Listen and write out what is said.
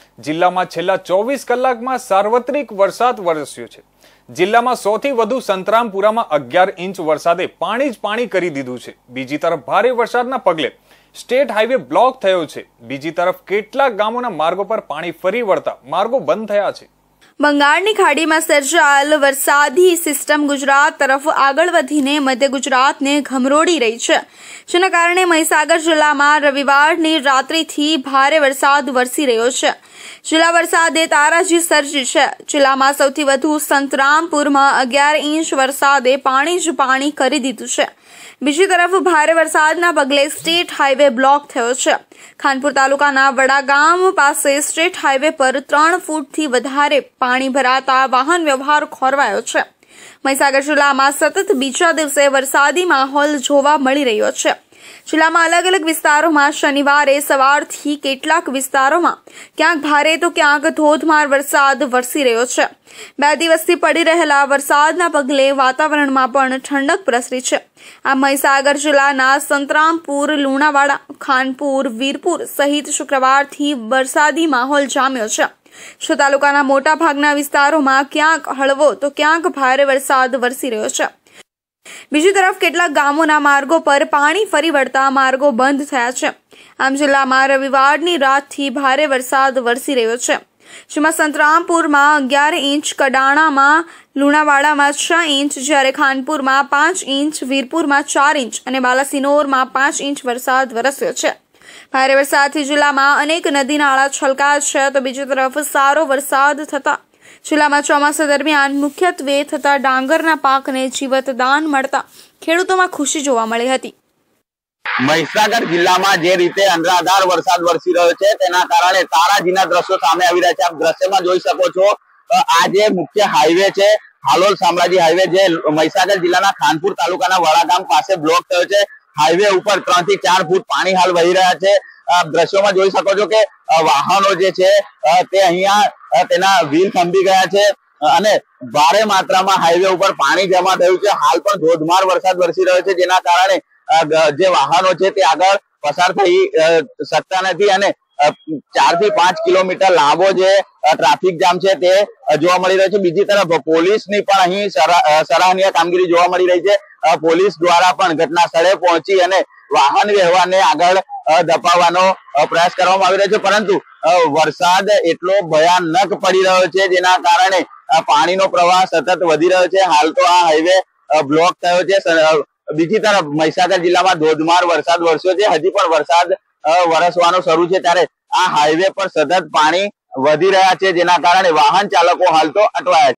જિલ્લામાં છેલ્લા 24 કલાકમાં સાર્વત્રિક વરસાદ વરસ્યો છે। જિલ્લામાં સૌથી વધુ સંતરામપુરામાં 11 ઇંચ વરસાદે પાણી જ પાણી કરી દીધું છે। બીજી તરફ ભારે વરસાદના પગલે સ્ટેટ હાઈવે બ્લોક થયો છે। બીજી તરફ કેટલાક ગામોના માર્ગો પર પાણી ફરી વળતા માર્ગો બંધ થયા છે। બંગાળની ખાડીમાં સર્જાયેલ વરસાદી સિસ્ટમ ગુજરાત તરફ આગળ વધીને મધ્ય ગુજરાતને ઘમરોડી રહી છે, જેના કારણે મહીસાગર જિલ્લામાં રવિવારની રાત્રિથી ભારે વરસાદ વરસી રહ્યો છે। જિલ્લા વરસાદે તારાજી સર્જી છે। જિલ્લામાં સૌથી વધુ સંતરામપુરમાં 11 ઇંચ વરસાદે પાણી જ પાણી કરી દીધું છે। બીજી તરફ ભારે વરસાદના પગલે સ્ટેટ હાઈવે બ્લોક થયો છે। ખાનપુર તાલુકાના વડાગામ પાસે સ્ટેટ હાઈવે પર 3 ફૂટથી વધારે પાણી ભરાતા વાહન વ્યવહાર ખોરવાયો છે। મહીસાગર જિલ્લામાં સતત બીજા દિવસે વરસાદી માહોલ જોવા મળી રહ્યો છે। જિલ્લામાં અલગ અલગ વિસ્તારોમાં શનિવારે સવારથી કેટલાક વિસ્તારોમાં ક્યાંક ભારે તો ક્યાંક ધોધમાર વરસાદ વરસી રહ્યો છે। 2 દિવસથી પડી રહેલા વરસાદના પગલે વાતાવરણમાં પણ ઠંડક પ્રસરી છે। આ મહીસાગર જિલ્લાના સંતરામપુર, લુણાવાડા, ખાનપુર, વીરપુર સહિત શુક્રવારથી વરસાદી માહોલ જામ્યો છે। જો તાલુકાના મોટા ભાગના વિસ્તારોમાં ક્યાંક હળવો તો ક્યાંક ભારે વરસાદ વરસી રહ્યો છે। બીજી તરફ કેટલાક ગામોના માર્ગો પર પાણી ફરી વળતા માર્ગો બંધ થયા છે। આમ જિલ્લામાં રવિવારની રાતથી ભારે વરસાદ વરસી રહ્યો છે, જેમાં સંતરામપુરમાં 11 ઇંચ, કડાણામાં, લુણાવાડામાં 6 ઇંચ, જ્યારે ખાનપુરમાં 5 ઇંચ, વીરપુરમાં 4 ઇંચ અને બાલાસિનોરમાં 5 ઇંચ વરસાદ વરસ્યો છે। ભારે વરસાદથી જિલ્લામાં અનેક નદી નાળા છલકાયા છે, તો બીજી તરફ સારો વરસાદ થતા જિલ્લામાં ચોમાસા દરમિયાન મુખ્યત્વે થતા ડાંગરના પાકને જીવતદાન મળતા ખેડૂતોમાં ખુશી જોવા મળી હતી। મહીસાગર જિલ્લામાં જે રીતે અનરાધાર વરસાદ વરસી રહ્યો છે તેના કારણે તારાજીના દ્રશ્યો સામે આવી રહ્યા છે। આપ દ્રશ્યમાં જોઈ શકો છો, આ જે મુખ્ય હાઈવે છે, હાલોલ શામળાજી હાઈવે, જે મહીસાગર જિલ્લાના ખાનપુર તાલુકાના વડાગામ પાસે બ્લોક થયો છે। હાઈવે ઉપર 3 થી 4 ફૂટ પાણી હાલ વહી રહ્યા છે। દ્રશ્યોમાં જોઈ શકો છો કે વાહનો જે છે તે અહીંયા તેના વ્હીલ થંભી ગયા છે અને ભારે માત્રામાં હાઈવે ઉપર પાણી જમા થયું છે। હાલ પણ ધોધમાર વરસાદ વરસી રહ્યો છે, જેના કારણે જે વાહનો છે તે આગળ પસાર થઈ શકતા નથી અને 4 થી 5 કિલોમીટર લાંબો જે ટ્રાફિક જામ છે તે જોવા મળી રહ્યો છે। બીજી તરફ પોલીસની પણ અહીં સરાહનીય કામગીરી જોવા મળી રહી છે। પોલીસ દ્વારા પણ ઘટના સ્થળે પહોંચી અને વાહન વ્યવહારને આગળ ધપાવવાનો પ્રયાસ કરવામાં આવી રહ્યો છે, પરંતુ વરસાદ એટલો ભયાનક પડી રહ્યો છે જેના કારણે પાણીનો પ્રવાહ સતત વધી રહ્યો છે। હાલ તો આ હાઈવે બ્લોક થયો છે। બીજી તરફ મહીસાગર જિલ્લામાં ધોધમાર વરસાદ વરસ્યો છે। હજી પણ વરસાદ વરસવાનો શરૂ છે ત્યારે આ હાઈવે પર સતત પાણી વધી રહ્યા છે, જેના કારણે વાહન ચાલકો હાલ તો અટવાયા છે।